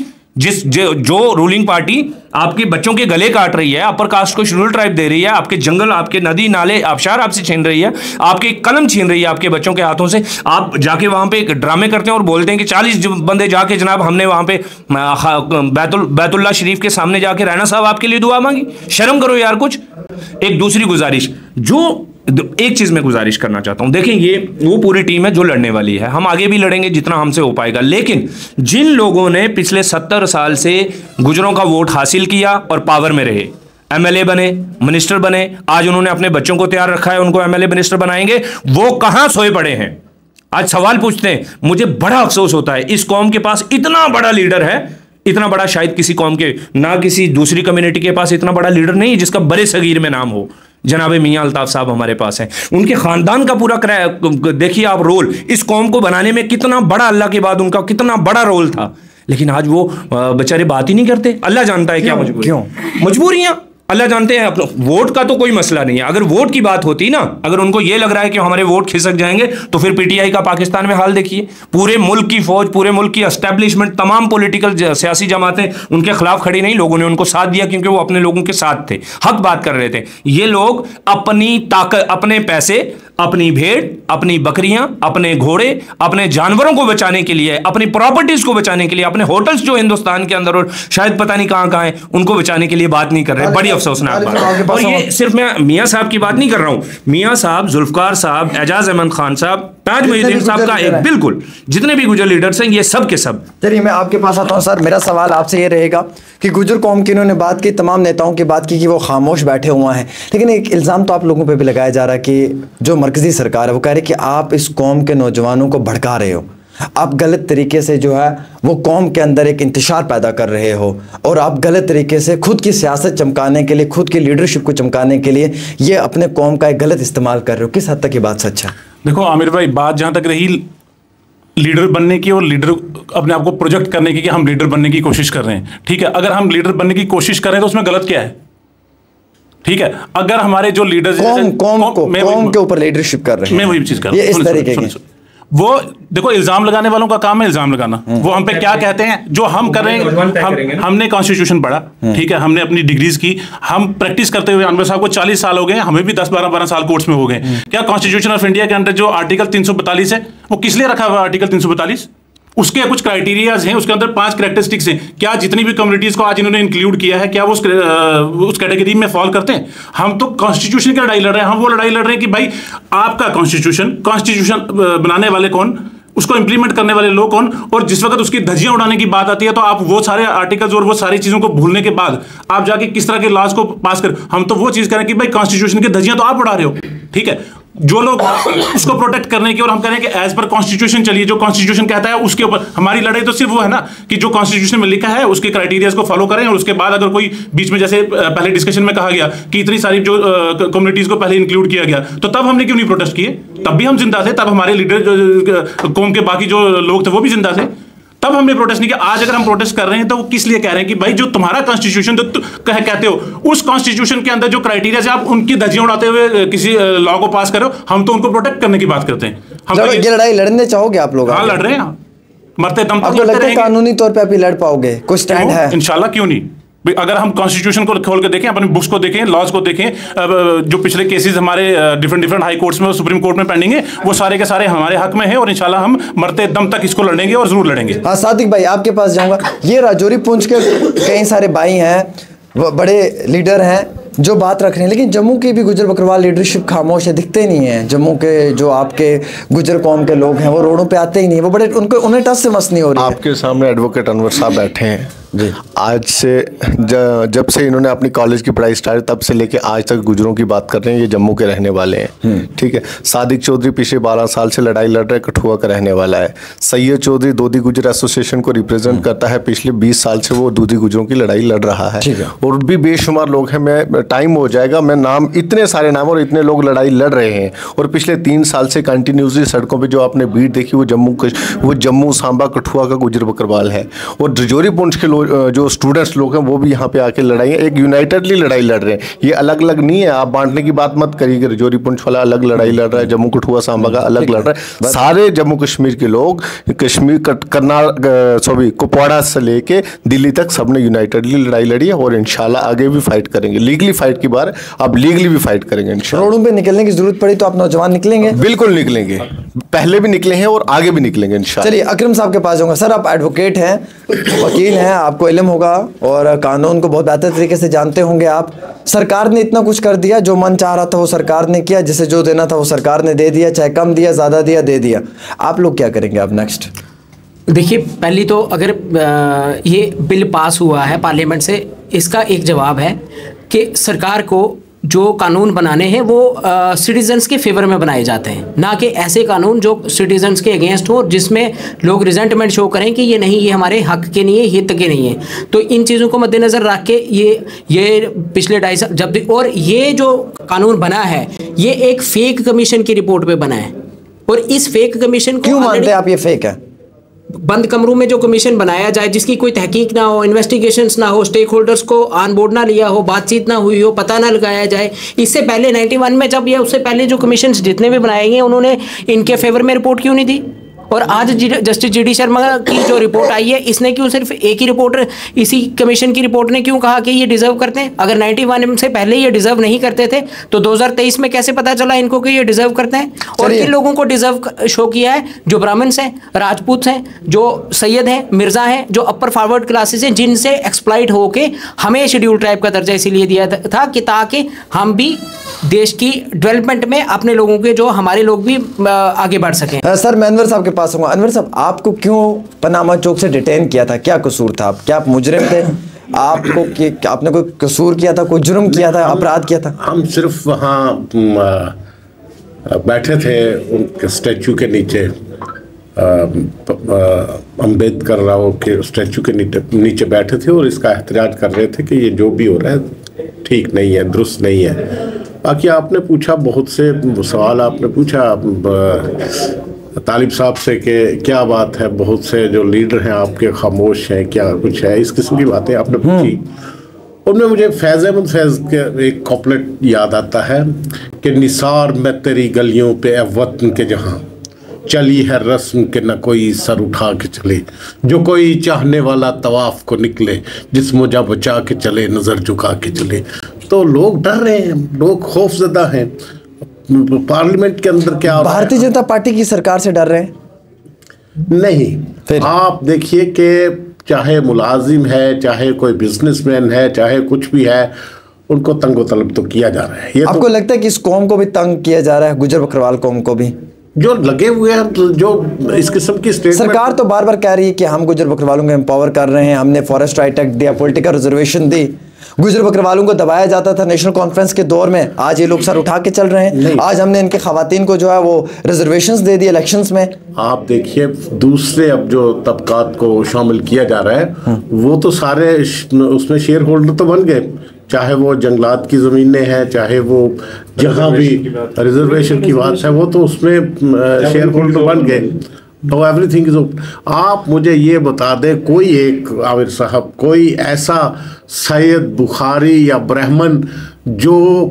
जो रूलिंग पार्टी आपके बच्चों के गले काट रही है, अपर कास्ट को शेड्यूल ट्राइब दे रही है, आपके जंगल, आपके नदी नाले आबशार आपसे छीन रही है, आपके कलम छीन रही है आपके बच्चों के हाथों से, आप जाके वहां पे ड्रामे करते हैं और बोलते हैं कि 40 बंदे जाके जनाब हमने वहां पे बैतुल्ला शरीफ के सामने जाके राणा साहब आपके लिए दुआ मांगी। शर्म करो यार कुछ। एक दूसरी गुजारिश, जो एक चीज मैं गुजारिश करना चाहता हूं, देखें ये वो पूरी टीम है जो लड़ने वाली है। हम आगे भी लड़ेंगे जितना हमसे हो पाएगा, लेकिन जिन लोगों ने पिछले 70 साल से गुजरों का वोट हासिल किया और पावर में रहे, एमएलए बने, मिनिस्टर बने, आज उन्होंने अपने बच्चों को तैयार रखा है, उनको एमएलए मिनिस्टर बनाएंगे, वो कहां सोए पड़े हैं? आज सवाल पूछते हैं। मुझे बड़ा अफसोस होता है, इस कौम के पास इतना बड़ा लीडर है, इतना बड़ा शायद किसी कौम के, ना किसी दूसरी कम्युनिटी के पास इतना बड़ा लीडर नहीं जिसका बड़े सगीर में नाम हो। जनाब मियां अल्ताफ साहब हमारे पास हैं, उनके खानदान का पूरा देखिए आप रोल इस कौम को बनाने में कितना बड़ा, अल्लाह के बाद उनका कितना बड़ा रोल था, लेकिन आज वो बेचारे बात ही नहीं करते। अल्लाह जानता है क्या मजबूरियां अल्लाह जानते हैं। वोट का तो कोई मसला नहीं है। अगर वोट की बात होती ना, अगर उनको ये लग रहा है कि हमारे वोट खिसक जाएंगे, तो फिर पीटीआई का पाकिस्तान में हाल देखिए। पूरे मुल्क की फौज, पूरे मुल्क की एस्टेब्लिशमेंट, तमाम पॉलिटिकल सियासी जमातें उनके खिलाफ खड़ी नहीं, लोगों ने उनको साथ दिया क्योंकि वो अपने लोगों के साथ थे, हक बात कर रहे थे। ये लोग अपनी ताकत, अपने पैसे, अपनी भेड़, अपनी बकरियां, अपने घोड़े, अपने जानवरों को बचाने के लिए, अपनी प्रॉपर्टीज को बचाने के लिए, अपने होटल्स जो हिंदुस्तान के अंदर और शायद पता नहीं कहां कहां हैं, उनको बचाने के लिए बात नहीं कर रहे। बड़ी अफसोसनाक बात। और ये सिर्फ मैं मियां साहब की बात नहीं कर रहा हूं, मियां साहब, जुल्फकार साहब, एजाज अहमद खान साहब, ताज मुहिद्दीन साहब का एक, बिल्कुल जितने भी गुजर लीडर्स हैं ये सब के सब। चलिए मैं आपके पास आता हूं सर। मेरा सवाल आपसे ये रहेगा कि गुजर कौम की इन्होंने बात की, तमाम नेताओं की बात की कि वो खामोश बैठे हुए हैं, लेकिन एक इल्ज़ाम तो आप लोगों पे भी लगाया जा रहा है कि जो मरकज़ी सरकार है वो कह रही है कि आप इस कौम के नौजवानों को भड़का रहे हो, आप गलत तरीके से जो है वो कौम के अंदर एक इंतशार पैदा कर रहे हो, और आप गलत तरीके से खुद की सियासत चमकाने के लिए, खुद की लीडरशिप को चमकाने के लिए ये अपने कौम का एक गलत इस्तेमाल कर रहे हो। किस हद तक ये बात सच है? देखो आमिर भाई, बात जहाँ तक रही लीडर बनने की और लीडर अपने आप को प्रोजेक्ट करने की कि हम लीडर बनने की कोशिश कर रहे हैं, ठीक है, अगर हम लीडर बनने की कोशिश कर रहे हैं तो उसमें गलत क्या है? ठीक है, अगर हमारे जो लीडर्स कौम के ऊपर लीडरशिप कर रहे हैं, मैं वही चीज कर रहा हूं, इस तरीके की वो देखो, इल्जाम लगाने वालों का काम है इल्जाम लगाना। वो हम पे क्या कहते हैं, जो हम कर रहे हैं, हमने कॉन्स्टिट्यूशन पढ़ा, ठीक है, हमने अपनी डिग्रीज की, हम प्रैक्टिस करते हुए, अनवर साहब को 40 साल हो गए, हमें भी 10-12 साल कोर्ट्स में हो गए। क्या कॉन्स्टिट्यूशन ऑफ इंडिया के अंदर जो आर्टिकल 342 है वो किस लिए रखा हुआ? आर्टिकल 342 उसके कुछ क्राइटेरियाज हैं, उसके अंदर 5 कैरेक्टरिस्टिक्स हैं। क्या जितनी भी कम्युनिटीज को आज इन्होंने इंक्लूड किया है क्या वो उस कैटेगरी में फॉल करते हैं? हम तो कॉन्स्टिट्यूशन की लड़ाई लड़ रहे हैं। हम वो लड़ाई लड़ रहे हैं कि भाई आपका कॉन्स्टिट्यूशन बनाने वाले कौन, उसको इंप्लीमेंट करने वाले लोग कौन, और जिस वक्त उसकी धज्जियां उड़ाने की बात आती है तो आप वो सारे आर्टिकल्स और वो सारी चीजों को भूलने के बाद आप जाके किस तरह के लॉज को पास कर। हम तो वो चीज करें कि भाई कॉन्स्टिट्यूशन की धज्जियां तो आप उड़ा रहे हो, ठीक है, जो लोग उसको प्रोटेक्ट करने की, और हम कह रहे हैं कि एज पर कॉन्स्टिट्यूशन चलिए, जो कॉन्स्टिट्यूशन कहता है उसके ऊपर हमारी लड़ाई तो सिर्फ वो है ना कि जो कॉन्स्टिट्यूशन में लिखा है उसके क्राइटेरियाज को फॉलो करें, और उसके बाद अगर कोई बीच में, जैसे पहले डिस्कशन में कहा गया कि इतनी सारी जो कम्युनिटीज को पहले इंक्लूड किया गया, तो तब हमने क्यों नहीं प्रोटेस्ट किए? तब भी हम जिंदा थे, तब हमारे लीडर कौम के बाकी जो लोग थे वो भी जिंदा थे, तब हमने प्रोटेस्ट नहीं किया। आज अगर हम प्रोटेस्ट कर रहे हैं तो वो किस लिए कह रहे हैं कि भाई जो तुम्हारा कॉन्स्टिट्यूशन तो कहते हो, उस कॉन्स्टिट्यूशन के अंदर जो क्राइटेरिया है आप उनकी धज्जियां उड़ाते हुए किसी लॉ को पास करो। हम तो उनको प्रोटेक्ट करने की बात करते हैं। हम ये लड़ाई लड़ने चाहोगे आप लोग? हाँ, लड़ रहे हैं, मरते दम तक आपको लगता है कानूनी तौर पे आप लड़ पाओगे? कुछ स्टैंड है? इंशाल्लाह, क्यों नहीं। अगर हम कॉन्स्टिट्यूशन को खोल के देखें, अपने बुक्स को देखें, लॉज को देखें, जो पिछले केसेस हमारे डिफरेंट हाई कोर्ट्स में और सुप्रीम कोर्ट में पेंडिंग है, वो सारे के सारे हमारे हक में है, और इंशाल्लाह हम मरते दम तक इसको लड़ेंगे और जरूर लड़ेंगे। हाँ, सादिक भाई आपके पास जाऊंगा। ये राजौरी पुंछ के कई सारे भाई हैं, बड़े लीडर हैं जो बात रख रहे हैं, लेकिन जम्मू की भी गुजर बकरवाल लीडरशिप खामोश है, दिखते नहीं है। जम्मू के जो आपके गुजर कौम के लोग हैं वो रोडों पे आते ही नहीं, वो बड़े उन्हें टस से मस नहीं हो रही है। आपके सामने एडवोकेट अनवर साहब बैठे हैं जी। आज से जब से इन्होंने अपनी कॉलेज की पढ़ाई स्टार्ट, तब से लेके आज तक गुजरों की बात कर रहे हैं। ये जम्मू के रहने वाले हैं, ठीक है। सादिक चौधरी पिछले 12 साल से लड़ाई लड़ रहे हैं, कठुआ का रहने वाला है। सैयद चौधरी दोदी गुजर एसोसिएशन को रिप्रेजेंट करता है, पिछले 20 साल से वो दोदी गुजरों की लड़ाई लड़ रहा है, और भी बेशुमार लोग हैं। मैं टाइम हो जाएगा, मैं नाम, इतने सारे नाम, और इतने लोग लड़ाई लड़ रहे हैं। और पिछले 3 साल से कंटिन्यूसली सड़कों पर जो आपने भीड़ देखी वो जम्मू सांबा कठुआ का गुजर बकरवाल है। और राजौरी पुंछ के जो स्टूडेंट्स लोग हैं वो भी यहाँ पे आके लड़ाई, एक यूनाइटेडली लड़ाई लड़ रहे हैं। ये अलग अलग नहीं है, आप बांटने की बात मत करिए कि राजौरी पुंछ वाला अलग लड़ाई लड़ रहा है, जम्मू कठुआ सांबा का अलग लड़ रहा है। सारे जम्मू कश्मीर के लोग, कश्मीर कुपवाड़ा से लेके दिल्ली तक सबने यूनाइटेडली लड़ाई लड़ी है, और इंशाल्लाह आगे भी फाइट करेंगे। लीगली फाइट की बार अब लीगली भी फाइट करेंगे इंशाल्लाह। रोडों पे निकलने की जरूरत पड़ी तो आप नौजवान निकलेंगे? बिल्कुल निकलेंगे, पहले भी निकले हैं और आगे भी निकलेंगे इंशाल्लाह। चलिए अकरम साहब के पास जाऊंगा। सर, आप एडवोकेट हैं, वकील हैं, आपको इल्म होगा और कानून को बहुत बेहतर तरीके से जानते होंगे आप। सरकार ने इतना कुछ कर दिया, जो मन चाह रहा था वो सरकार ने किया, जिसे जो देना था वो सरकार ने दे दिया, चाहे कम दिया ज़्यादा दिया, दे दिया। आप लोग क्या करेंगे अब नेक्स्ट? देखिए, पहली तो अगर ये बिल पास हुआ है पार्लियामेंट से, इसका एक जवाब है कि सरकार को जो कानून बनाने हैं वो सिटीजन्स के फेवर में बनाए जाते हैं, ना कि ऐसे कानून जो सिटीजन्स के अगेंस्ट हो, जिसमें लोग रिजेंटमेंट शो करें कि ये नहीं, ये हमारे हक के नहीं है, हित के नहीं है। तो इन चीज़ों को मद्देनज़र रख के ये पिछले 2.5 साल जब, और ये जो कानून बना है ये एक फेक कमीशन की रिपोर्ट पे बना है, और इस फेक कमीशन को क्यों मानते हैं आप ये फेक है? बंद कमरों में जो कमीशन बनाया जाए, जिसकी कोई तहकीक ना हो, इन्वेस्टिगेशंस ना हो, स्टेक होल्डर्स को ऑन बोर्ड ना लिया हो, बातचीत ना हुई हो, पता ना लगाया जाए। इससे पहले 91 में जब ये, उससे पहले जो कमीशन जितने भी बनाए गए उन्होंने इनके फेवर में रिपोर्ट क्यों नहीं दी? और आज जस्टिस GD शर्मा की जो रिपोर्ट आई है, इसने क्यों सिर्फ एक ही रिपोर्ट, इसी कमीशन की रिपोर्ट ने क्यों कहा कि ये डिजर्व करते हैं? अगर 91 से पहले ये डिजर्व नहीं करते थे तो 2023 में कैसे पता चला इनको कि ये डिजर्व करते हैं? और इन लोगों को डिजर्व शो किया है जो ब्राह्मण्स हैं, राजपूत हैं, जो सैयद हैं, मिर्जा हैं, जो अपर फॉरवर्ड क्लासेस हैं, जिनसे एक्सप्लॉइट होके हमें शेड्यूल ट्राइब का दर्जा इसीलिए दिया था कि ताकि हम भी देश की डेवलपमेंट में अपने लोगों के, जो हमारे लोग भी आगे बढ़ सकें। सर, मैं अनवर साहब के पास हूँ। अनवर साहब, आपको क्यों पनामा चौक से डिटेन किया था? क्या कसूर था? क्या आप मुजरिम थे? आपको आपने कोई कसूर किया था, कोई जुर्म किया था, अपराध किया था? हम सिर्फ वहाँ बैठे थे उनके स्टैचू के नीचे, अम्बेडकर राव के स्टैचू के नीचे बैठे थे और इसका एहतजाज कर रहे थे कि ये जो भी हो रहा है ठीक नहीं है, दुरुस्त नहीं है। बाकी आपने पूछा, बहुत से सवाल आपने पूछा तालिब साहब से कि क्या बात है, बहुत से जो लीडर हैं आपके खामोश हैं, क्या कुछ है, इस किस्म की बातें आपने पूछी। उनमें मुझे फैज़ अहमद फैज़ के एक कॉपलेट याद आता है कि निसार में तेरी गलियों पे ए वतन के जहाँ चली है रस्म के न कोई सर उठा के चले, जो कोई चाहने वाला तवाफ को निकले, जिस्म जा बचा के चले, नज़र झुका के चले। तो लोग डर रहे हैं, लोग खौफजदा हैं। पार्लियामेंट के अंदर क्या, भारतीय जनता पार्टी की सरकार से डर रहे हैं? नहीं, फिर आप देखिए कि चाहे मुलाजिम है, चाहे कोई बिजनेसमैन है, चाहे कुछ भी है, उनको तंगो तलब तो किया जा रहा है। ये आपको लगता है कि इस कौम को भी तंग किया जा रहा है, गुजर बकरवाल कौम को भी? जो लगे हुए हैं, जो इस किस्म की स्टेटमेंट, सरकार तो बार बार कह रही है कि हम गुजर बकरवालों को एम्पावर कर रहे हैं, हमने फॉरेस्ट राइट एक्ट दिया, पॉलिटिकल रिजर्वेशन दी। गुजर बकरवालों को दबाया जाता था नेशनल कॉन्फ्रेंस के दौर में, आज ये लोग सर उठा के चल रहे हैं। आज हमने इनके खवातीन को जो है वो रिजर्वेशंस दे दिए इलेक्शंस में। आप देखिए दूसरे अब जो तबकात को शामिल किया जा रहा है, वो तो सारे उसमें शेयर होल्डर तो बन गए, चाहे वो जंगलात की ज़मीनें हैं, चाहे वो जहाँ भी रिजर्वेशन की बात है, वो तो उसमें शेयर होल्डर बन गए। तो एवरीथिंग इज ओपन। आप मुझे ये बता दें, कोई एक आमिर साहब, कोई ऐसा सैयद बुखारी या ब्राह्मण जो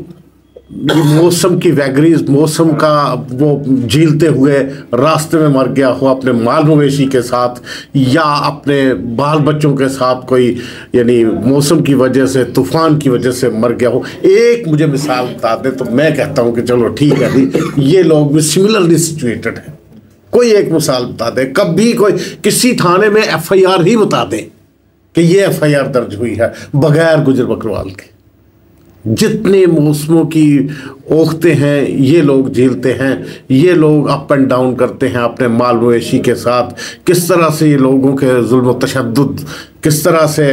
मौसम की वैगरीज, मौसम का वो झीलते हुए रास्ते में मर गया हो अपने माल मवेशी के साथ या अपने बाल बच्चों के साथ, कोई यानी मौसम की वजह से, तूफान की वजह से मर गया हो, एक मुझे मिसाल बता दे तो मैं कहता हूँ कि चलो ठीक है जी, ये लोग भी सिमिलरली सिचुएटेड हैं। कोई एक मिसाल बता दे, कभी कोई किसी थाने में FIR ही बता दे कि ये FIR दर्ज हुई है बगैर गुजर बकरवाल के। जितने मौसमों की ओखते हैं ये लोग झेलते हैं, ये लोग अप एंड डाउन करते हैं अपने माल मवेशी के साथ, किस तरह से ये लोगों के जुल्म व तशद्दुद, किस तरह से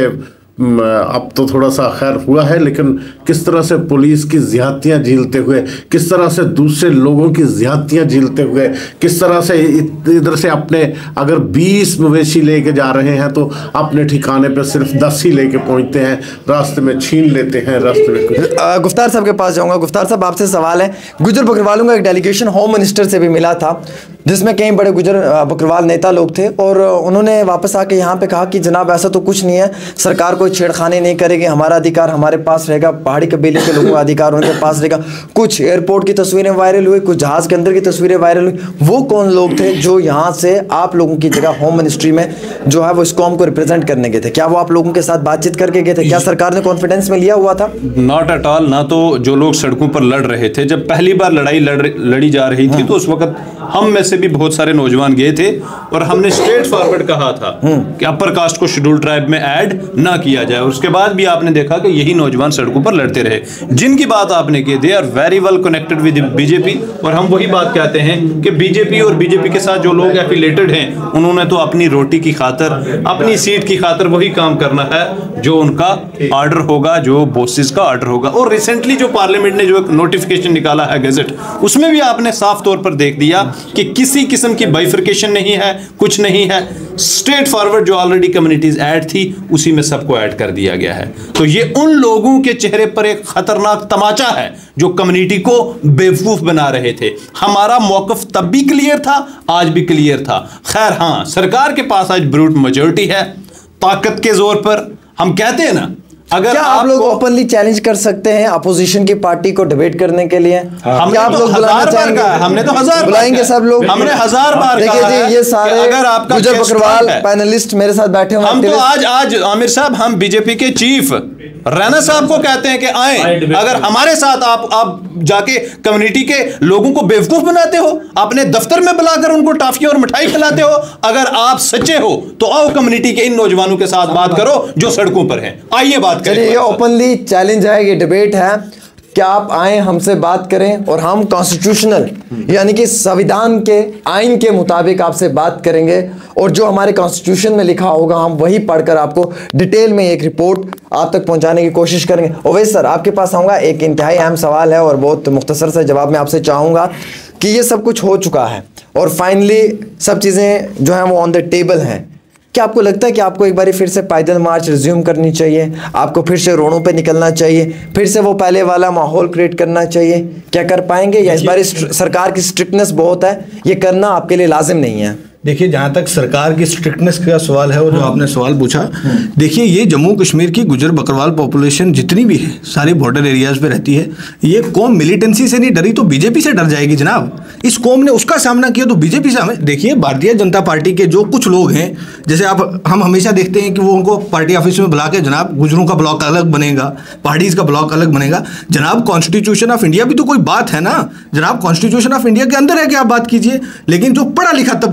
अब तो थोड़ा सा खैर हुआ है, लेकिन किस तरह से पुलिस की ज़्यादतियाँ झेलते हुए, किस तरह से दूसरे लोगों की ज़्यादतियाँ झेलते हुए, किस तरह से इधर से अपने अगर 20 मवेशी लेके जा रहे हैं तो अपने ठिकाने पर सिर्फ 10 ही लेके पहुंचते हैं, रास्ते में छीन लेते हैं, रास्ते में कुछ। गुफ्तार साहब के पास जाऊंगा। गुफ्तार साहब, आपसे सवाल है, गुजर बकरवालों का एक डेलीगेशन होम मिनिस्टर से भी मिला था, जिसमें कई बड़े गुजर बकरवाल नेता लोग थे, और उन्होंने वापस आके यहाँ पे कहा कि जनाब ऐसा तो कुछ नहीं है, सरकार कोई छेड़खानी नहीं करेगी, हमारा अधिकार हमारे पास रहेगा, पहाड़ी कबीले के लोगों का अधिकार उनके पास रहेगा। कुछ एयरपोर्ट की तस्वीरें वायरल हुई, कुछ जहाज़ के अंदर की तस्वीरें वायरल हुई। वो कौन लोग थे जो यहाँ से आप लोगों की जगह होम मिनिस्ट्री में जो है वो इस कौम को रिप्रेजेंट करने गए थे? क्या वो आप लोगों के साथ बातचीत करके गए थे? क्या सरकार ने कॉन्फिडेंस में लिया हुआ था? Not at all. ना तो जो लोग सड़कों पर लड़ रहे थे, जब पहली बार लड़ाई लड़ी जा रही थी तो उस वक्त हम में से भी बहुत सारे नौजवान गए थे और हमने स्ट्रेट फॉरवर्ड कहा था कि अपर कास्ट को शेड्यूल ट्राइब में ऐड ना किया जाए। और उसके बाद भी आपने देखा कि यही नौजवान सड़कों पर लड़ते रहे। जिनकी बात आपने की, they are very well connected with BJP, और हम वही बात कहते हैं कि बीजेपी और बीजेपी के साथ जो लोग एफिलेटेड हैं, उन्होंने तो अपनी रोटी की खातर, अपनी सीट की खातर वही काम करना है जो उनका ऑर्डर होगा, जो बॉसेस का ऑर्डर होगा। और रिसेंटली जो पार्लियामेंट ने जो एक नोटिफिकेशन निकाला है गजट, उसमें भी आपने साफ तौर पर देख दिया कि किसी किस्म की बाइफर्केशन नहीं है, कुछ नहीं है। स्ट्रेट फॉरवर्ड जो ऑलरेडी कम्युनिटीज ऐड थी उसी में सबको ऐड कर दिया गया है। तो ये उन लोगों के चेहरे पर एक खतरनाक तमाचा है जो कम्युनिटी को बेवकूफ बना रहे थे। हमारा मौकफ तब भी क्लियर था, आज भी क्लियर था। खैर हाँ, सरकार के पास आज ब्रूट मेजॉरिटी है, ताकत के जोर पर हम कहते हैं ना, अगर क्या आप लोग ओपनली चैलेंज कर सकते हैं अपोजिशन की पार्टी को डिबेट करने के लिए? क्या आप लोग बुलाना चाहेंगे? हमने तो 1000 बुलाएंगे सब लोग, हमने 1000 बार देखिए जी, ये सारे अगर आपका गुजर बकरवाल पैनलिस्ट मेरे साथ बैठे हुए, हम तो आज आमिर साहब, हम बीजेपी के चीफ रैना साहब को कहते हैं कि आए, अगर हमारे साथ आप जाके कम्युनिटी के लोगों को बेवकूफ बनाते हो, अपने दफ्तर में बुलाकर उनको टाफियां और मिठाई खिलाते हो, अगर आप सच्चे हो तो आओ कम्युनिटी के इन नौजवानों के साथ बात करो जो सड़कों पर हैं। आइए बात करें। ये ओपनली चैलेंज है, ये डिबेट है, क्या आप आए हमसे बात करें और हम कॉन्स्टिट्यूशनल यानी कि संविधान के आइन के मुताबिक आपसे बात करेंगे, और जो हमारे कॉन्स्टिट्यूशन में लिखा होगा हम वही पढ़कर आपको डिटेल में एक रिपोर्ट आप तक पहुंचाने की कोशिश करेंगे। ओवैस सर, आपके पास आऊँगा, एक इंतहाई अहम सवाल है और बहुत मुख्तसर से जवाब मैं आपसे चाहूँगा कि ये सब कुछ हो चुका है और फाइनली सब चीज़ें जो हैं वो ऑन द टेबल हैं। क्या आपको लगता है कि आपको एक बार फिर से पैदल मार्च रिज्यूम करनी चाहिए, आपको फिर से रोडों पे निकलना चाहिए, फिर से वो पहले वाला माहौल क्रिएट करना चाहिए? क्या कर पाएंगे, या इस बार सरकार की स्ट्रिक्टनेस बहुत है, ये करना आपके लिए लाजिम नहीं है? देखिए, जहाँ तक सरकार की स्ट्रिक्टनेस का सवाल है और जो आपने सवाल पूछा, देखिए ये जम्मू कश्मीर की गुजर बकरवाल पॉपुलेशन जितनी भी है सारी बॉर्डर एरियाज पे रहती है। ये कौम मिलिटेंसी से नहीं डरी तो बीजेपी से डर जाएगी जनाब। इस कौम ने उसका सामना किया तो बीजेपी से हमें, देखिए भारतीय जनता पार्टी के जो कुछ लोग हैं, जैसे हम हमेशा देखते हैं कि वो उनको पार्टी ऑफिस में बुला के जनाब गुजरों का ब्लॉक अलग बनेगा, पहाड़ीज का ब्लॉक अलग बनेगा। जनाब कॉन्स्टिट्यूशन ऑफ इंडिया भी तो कोई बात है ना जनाब, कॉन्स्टिट्यूशन ऑफ इंडिया के अंदर है कि आप बात कीजिए। लेकिन जो पढ़ा लिखा तबका है इस कौम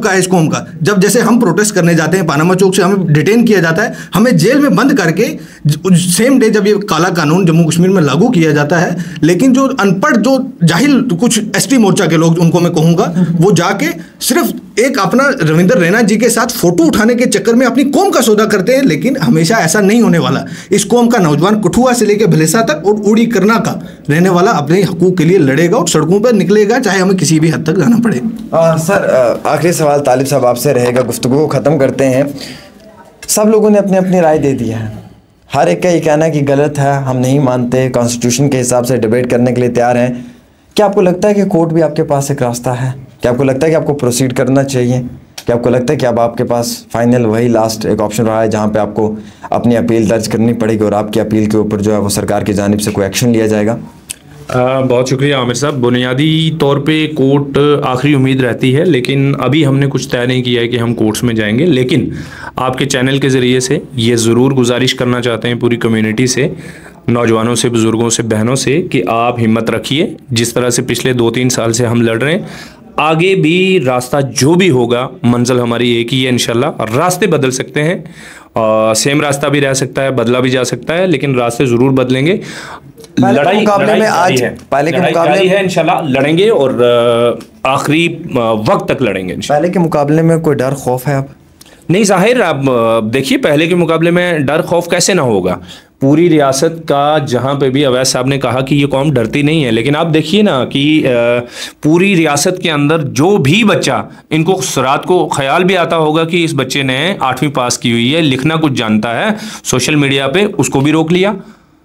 कौम का। जब जैसे हम प्रोटेस्ट करने जाते हैं पानामा चौक से, हमें डिटेन किया जाता है, हमें जेल में बंद करके सेम डे जब ये काला कानून जम्मू कश्मीर में लागू किया जाता है, लेकिन जो अनपढ़ जो जाहिल कुछ एसटी मोर्चा के लोग, उनको मैं कहूँगा, वो जाके सिर्फ एक अपना रविंदर रैना जी के साथ फोटो उठाने के चक्कर में अपनी कौम का सौदा करते हैं। लेकिन हमेशा ऐसा नहीं होने वाला। इस कौम का नौजवान कठुआ से लेकर भलेसा तक और उड़ी करना का रहने वाला अपने हकूक के लिए लड़ेगा और सड़कों पर निकलेगा, चाहे हमें किसी भी हद तक जाना पड़े। सर, आखिरी सवाल तालिब साहब आपसे रहेगा, गुफ्तगू को ख़त्म करते हैं। सब लोगों ने अपनी अपनी राय दे दी है, हर एक का ये कहना है कि गलत है, हम नहीं मानते, कॉन्स्टिट्यूशन के हिसाब से डिबेट करने के लिए तैयार हैं। क्या आपको लगता है कि कोर्ट भी आपके पास एक रास्ता है? क्या आपको लगता है कि आपको प्रोसीड करना चाहिए? क्या आपको लगता है कि अब आपके पास फाइनल वही लास्ट एक ऑप्शन रहा है जहां पे आपको अपनी अपील दर्ज करनी पड़ेगी और आपकी अपील के ऊपर जो है वो सरकार की जानिब से कोई एक्शन लिया जाएगा? बहुत शुक्रिया आमिर साहब। बुनियादी तौर पे कोर्ट आखिरी उम्मीद रहती है, लेकिन अभी हमने कुछ तय नहीं किया है कि हम कोर्ट्स में जाएंगे। लेकिन आपके चैनल के ज़रिए से ये ज़रूर गुजारिश करना चाहते हैं पूरी कम्युनिटी से, नौजवानों से, बुज़ुर्गों से, बहनों से, कि आप हिम्मत रखिए। जिस तरह से पिछले 2-3 साल से हम लड़ रहे हैं, आगे भी रास्ता जो भी होगा, मंजिल हमारी एक ही है इंशाल्लाह। रास्ते बदल सकते हैं, सेम रास्ता भी रह सकता है, बदला भी जा सकता है, लेकिन रास्ते ज़रूर बदलेंगे। लड़ाई मुकाबले में आज पहले के मुकाबले है इंशाल्लाह, लड़ेंगे और आखिरी वक्त तक लड़ेंगे। पहले के मुकाबले में कोई डर खौफ है अब? नहीं ज़ाहिर, आप देखिए पहले के मुकाबले में डर खौफ कैसे ना होगा। पूरी रियासत का जहाँ पे भी अवैध साहब ने कहा कि ये कौम डरती नहीं है, लेकिन आप देखिए ना कि पूरी रियासत के अंदर जो भी बच्चा, इनको रात को ख्याल भी आता होगा कि इस बच्चे ने 8वीं पास की हुई है, लिखना कुछ जानता है, सोशल मीडिया पे उसको भी रोक लिया।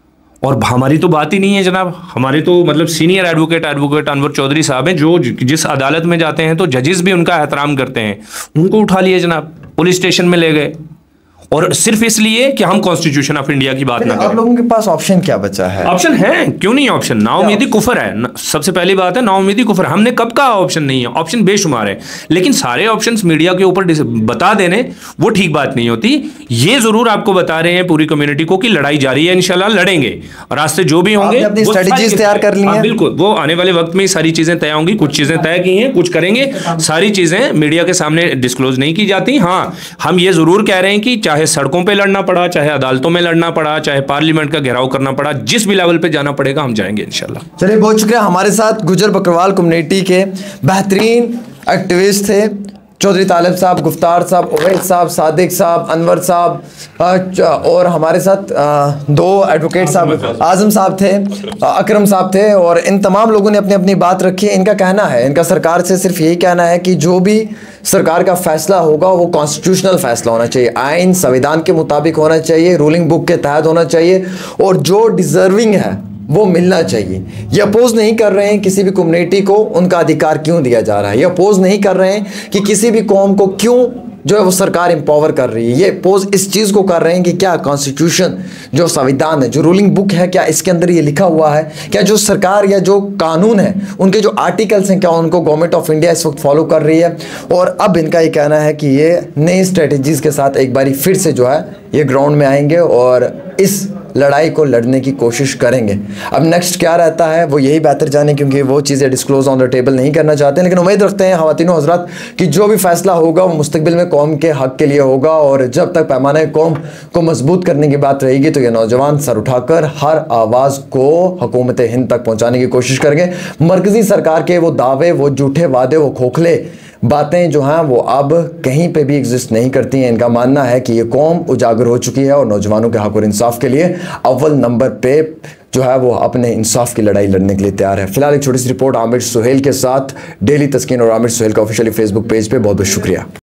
और हमारी तो बात ही नहीं है जनाब, हमारे तो मतलब सीनियर एडवोकेट अनवर चौधरी साहब हैं, जो जिस अदालत में जाते हैं तो जजेस भी उनका एहतराम करते हैं, उनको उठा लिए जनाब, पुलिस स्टेशन में ले गए, और सिर्फ इसलिए कि हम कॉन्स्टिट्यूशन ऑफ इंडिया की बात ना करें। आप लोगों के पास ऑप्शन क्या बचा है? ऑप्शन है, क्यों नहीं ऑप्शन? नाउमीदी कुफर है, सबसे पहली बात है, नाउमीदी कुफर। हमने कब कहा ऑप्शन नहीं है? ऑप्शन बेशुमार है, लेकिन सारे ऑप्शंस मीडिया के ऊपर बता देने वो ठीक बात नहीं होती। ये जरूर आपको बता रहे हैं पूरी कम्युनिटी को कि लड़ाई जारी है, इंशाल्लाह लड़ेंगे, रास्ते जो भी होंगे अपनी स्ट्रेटजीज तैयार कर ली हैं। बिल्कुल, वो आने वाले वक्त में सारी चीजें तय होंगी। कुछ चीजें तय की हैं, कुछ करेंगे, सारी चीजें मीडिया के सामने डिस्क्लोज नहीं की जाती। हाँ, हम ये जरूर कह रहे हैं कि चाहे सड़कों पर लड़ना पड़ा, चाहे अदालतों में लड़ना पड़ा, चाहे पार्लियामेंट का घेराव करना पड़ा, जिस भी लेवल पे जाना पड़ेगा हम जाएंगे इंशाल्लाह। चलिए, बहुत शुक्रिया। हमारे साथ गुजर बकरवाल कम्युनिटी के बेहतरीन एक्टिविस्ट थे चौधरी तालिब साहब, गुफ्तार साहब, उवैस साहब, सादिक साहब, अनवर साहब, और हमारे साथ 2 एडवोकेट साहब, आजम साहब थे, अकरम साहब थे, और इन तमाम लोगों ने अपनी अपनी बात रखी। इनका कहना है, इनका सरकार से सिर्फ यही कहना है कि जो भी सरकार का फैसला होगा वो कॉन्स्टिट्यूशनल फैसला होना चाहिए, आइन संविधान के मुताबिक होना चाहिए, रूलिंग बुक के तहत होना चाहिए, और जो डिजर्विंग है वो मिलना चाहिए। ये अपोज नहीं कर रहे हैं किसी भी कम्युनिटी को उनका अधिकार क्यों दिया जा रहा है, ये अपोज नहीं कर रहे हैं कि किसी भी कौम को क्यों जो है वो सरकार एम्पावर कर रही है। ये अपोज इस चीज़ को कर रहे हैं कि क्या कॉन्स्टिट्यूशन, जो संविधान है, जो रूलिंग बुक है, क्या इसके अंदर ये लिखा हुआ है, क्या जो सरकार या जो कानून है, उनके जो आर्टिकल्स हैं, क्या उनको गवर्नमेंट ऑफ इंडिया इस वक्त फॉलो कर रही है। और अब इनका ये कहना है कि ये नई स्ट्रेटजीज़ के साथ एक बारी फिर से जो है ये ग्राउंड में आएंगे और इस लड़ाई को लड़ने की कोशिश करेंगे। अब नेक्स्ट क्या रहता है वो यही बेहतर जाने, क्योंकि वो चीज़ें डिस्क्लोज ऑन द टेबल नहीं करना चाहते, लेकिन उम्मीद रखते हैं ख़वातीन और हज़रात कि जो भी फैसला होगा वो मुस्तकबिल में कौम के हक़ के लिए होगा। और जब तक पैमाने कौम को मजबूत करने की बात रहेगी तो ये नौजवान सर उठाकर हर आवाज़ को हुकूमत हिंद तक पहुँचाने की कोशिश करेंगे। मरकज़ी सरकार के वो दावे, वो झूठे वादे, वो खोखले बातें जो हैं वो अब कहीं पे भी एग्जिस्ट नहीं करती हैं। इनका मानना है कि ये कौम उजागर हो चुकी है और नौजवानों के हक और इंसाफ के लिए अव्वल नंबर पे जो है वो अपने इंसाफ की लड़ाई लड़ने के लिए तैयार है। फिलहाल एक छोटी सी रिपोर्ट आमिर सुहेल के साथ, डेली तस्कीन और आमिर सुहेल का ऑफिशियली फेसबुक पेज पे। बहुत बहुत शुक्रिया।